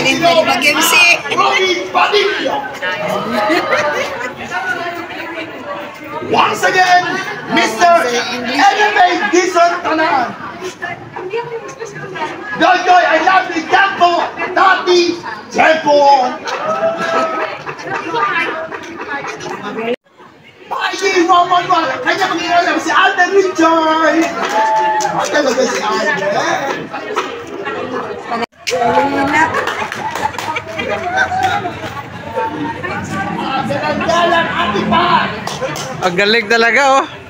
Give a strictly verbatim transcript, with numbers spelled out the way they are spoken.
din pwede mag-M C. Once again, Mister Elevate Gison Tanan. Joy, Joy, I love the tempo, Tati, tempo. Pagi, Mama, Mama, kanya mag-iinom si Alden Joy. Ang talaga si Alden. Ang galing talaga oh.